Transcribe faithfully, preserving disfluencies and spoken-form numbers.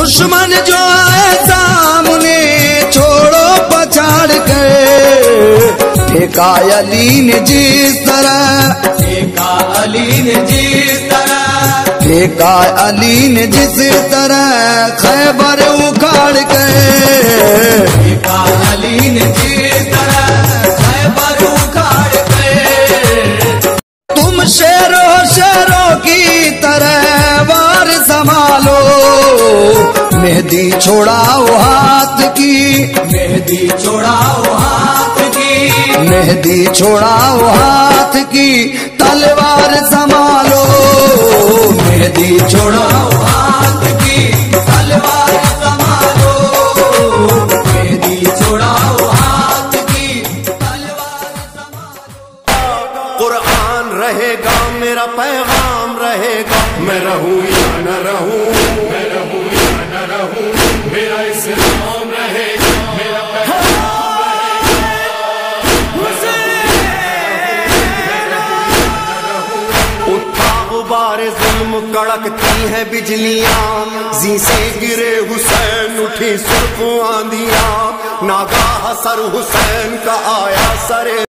दुश्मन जो आए सामने छोड़ो पछाड़ कर। फेंका अली ने जिस तरह, फेंका अली ने जिस तरह, फेंका अली ने जिस तरह खैबर उखाड़ कर। फेंका अली ने जिस तरह खैबर उखाड़ कर। तुम शेरों शेरों की तरह वार संभालो, मेहंदी छोड़ाओ हाथ की, मेहंदी छोड़ाओ हाथ की, मेहंदी छोड़ाओ हाथ की, तलवार संभालो, मेहंदी छोड़ाओ हाथ की, तलवार संभालो, मेहंदी छोड़ाओ हाथ की, तलवार संभालो। कुरान रहेगा मेरा पैगाम रहेगा, मैं रहूं या न रहूं, मैं रहूं या न रहूं, मेरा इस्लाम रहेगा, मेरा पैगाम रहेगा। उठा गुबारे जुल्म कड़कती है बिजलियां, जी से गिरे हुसैन उठी सुर्ख आंधियां, नागाह सर हुसैन का आया सरे